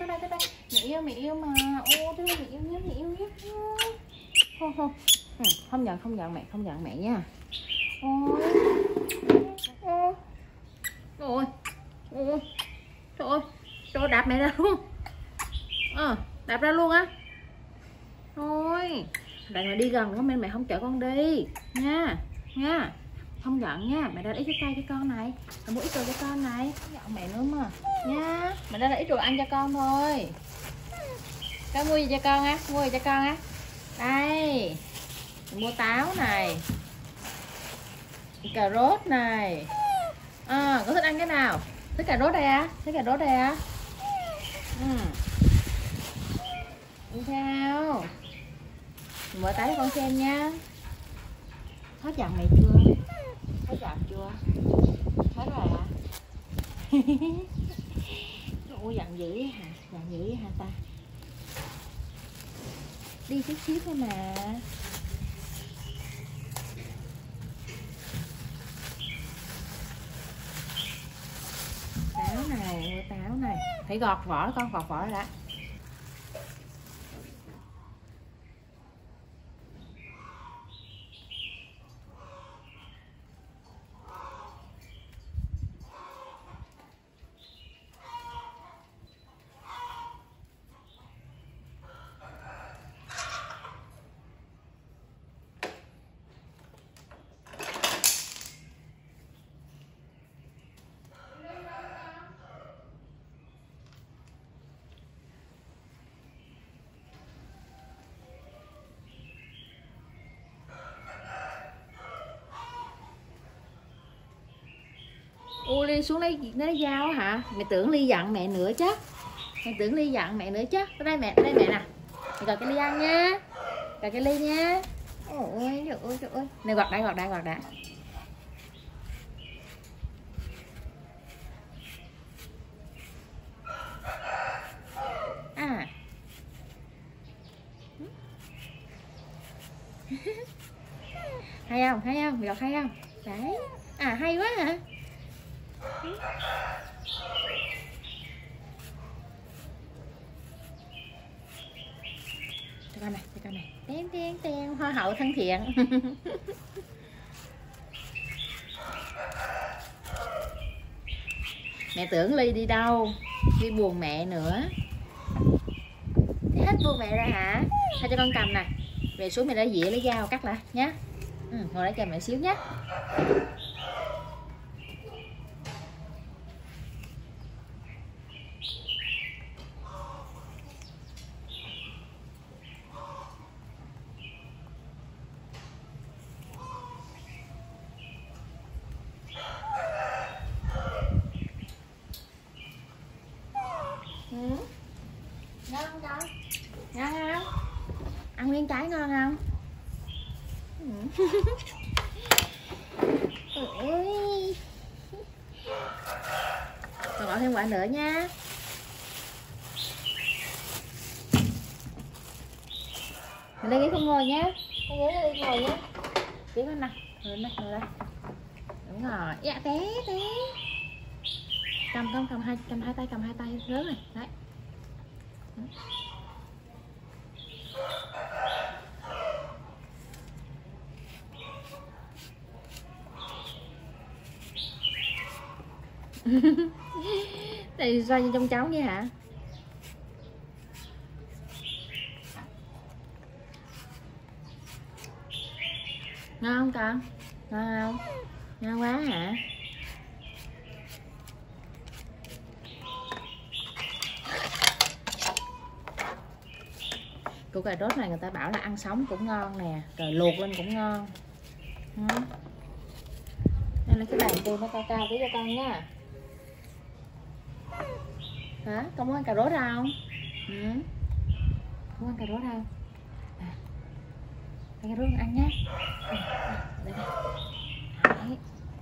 tới đây. Mẹ yêu mà. Ô tới đây mẹ yêu nhé. Không. Không giận mẹ nha. Ôi. Trời ơi, đạp mẹ ra luôn. Đạp ra luôn á. Thôi, đằng này đi gần quá mẹ không chở con đi nha. Không giận nha, mẹ ra ít trái cây cho con này. Mẹ mua ít đồ cho con này. Không giận mẹ nữa mà nha. Mẹ ra ít đồ ăn cho con thôi. Con mua gì cho con á? Đây. Mẹ mua táo này, cà rốt này. Có thích ăn cái nào? Thích cà rốt đây á? Sao? Mở tay cho con xem nha. Hết giận mày chưa? Hết rồi hả? Ủa giận dữ hả ta? Đi chút xíu thôi mà. Táo này. Phải gọt vỏ đã. Ly xuống lấy dao hả? Mẹ tưởng Ly giận mẹ nữa chứ. Tới đây mẹ nè. Mẹ gọt cái Ly ăn nha. Gọt cái Ly nha. Ôi trời ơi. Này gọt đã. Hay không? Mẹ gọt hay không? Đấy. Hay quá hả? Cho con này. Ten hoa hậu thân thiện. Mẹ tưởng Ly đi đâu? Ly buồn mẹ nữa. Thế hết buồn mẹ ra hả? Thôi cho con cầm nè. Về xuống mẹ lấy dĩa lấy dao cắt lại nhé. Ngồi đây chờ mẹ xíu nhé. Ngon không con? Ngon không? Ăn miếng trái ngon không? Ôi. Con gọi thêm quả nữa nha. Mình đây không ngồi nhé. Con nhớ đây ngồi nhé. Tí con này. Ngồi đây. Đúng rồi. Dạ té. Cầm hai tay lớn này. Đấy. Thì xoay trong chóng vậy hả? Ngon không con? Ngon không? Ngon quá hả? Củ cà rốt này người ta bảo là ăn sống cũng ngon nè, rồi luộc lên cũng ngon. Đây là cái bàn tôi nó cao tí cho con nha. Hả? Con muốn ăn cà rốt không? Muốn ăn cà rốt không? Cà rốt ăn nhé. Đây. Đấy.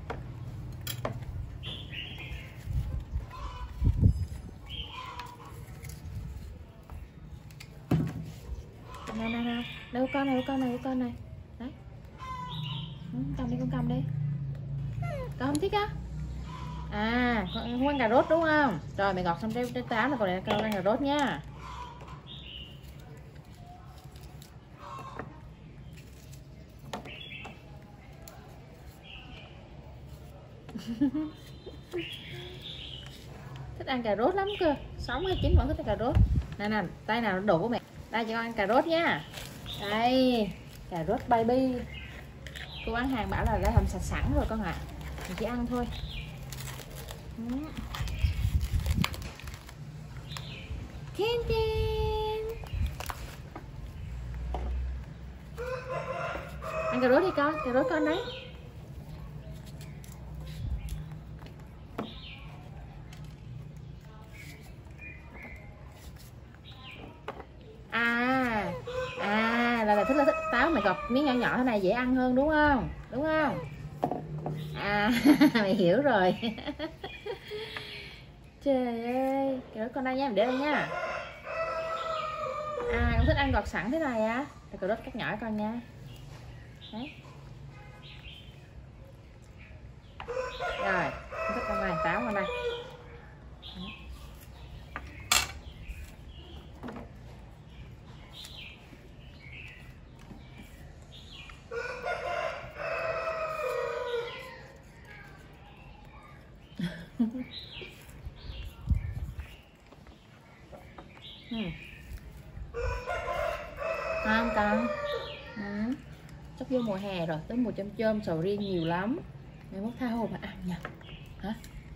Nào. Đâu con này. Đấy. Con cầm đi. Con không thích á? À, con không ăn cà rốt đúng không? Rồi mẹ gọt xong trái táo là còn lại con ăn cà rốt nha. Thích ăn cà rốt lắm cơ, sống hay chín vẫn thích ăn cà rốt. Nè nè, tay nào đổ của mẹ. Đây cho con ăn cà rốt nha. Đây, cà rốt baby. Cô bán hàng bảo là đã làm sạch sẵn rồi con ạ. Mình chỉ ăn thôi. Ken Ken. Ăn cà rốt đi con, cà rốt con đấy. Là thích táo mày gọt miếng nhỏ nhỏ thế này dễ ăn hơn đúng không? Đúng không? À mày hiểu rồi. Trời ơi, cà rốt con đây nha, mình để đây nha. À con thích ăn gọt sẵn thế này á. Cà rốt cắt nhỏ con nha. Đấy. Rồi, con thích con này, táo con đây. Không con. Sắp vô mùa hè rồi, tới mùa chôm chôm sầu riêng nhiều lắm. Mày mốt tha hồ mà ăn nha. Hả?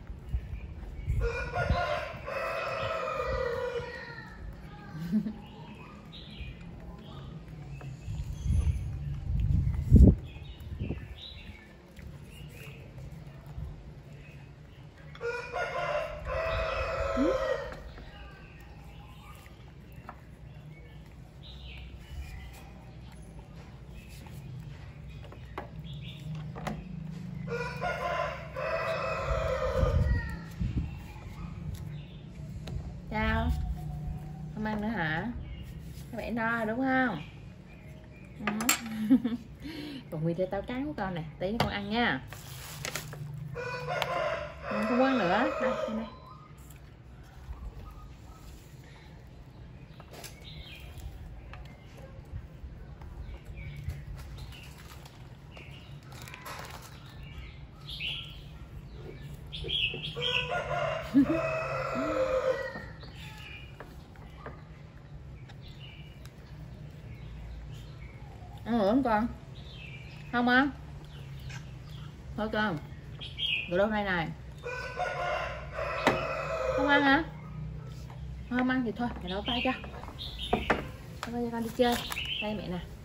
Sao? Không ăn nữa hả? Các bạn no rồi đúng không? Còn nguyên trái táo trắng của con này, tí nữa con ăn nha. Không ăn nữa, đây, đây. Ăn nữa không con? Không ăn? Thôi con. Rồi đâu này này. Không ăn hả? Không ăn thì thôi, mẹ nấu tay cho. Thôi cho con đi chơi. Đây mẹ nè.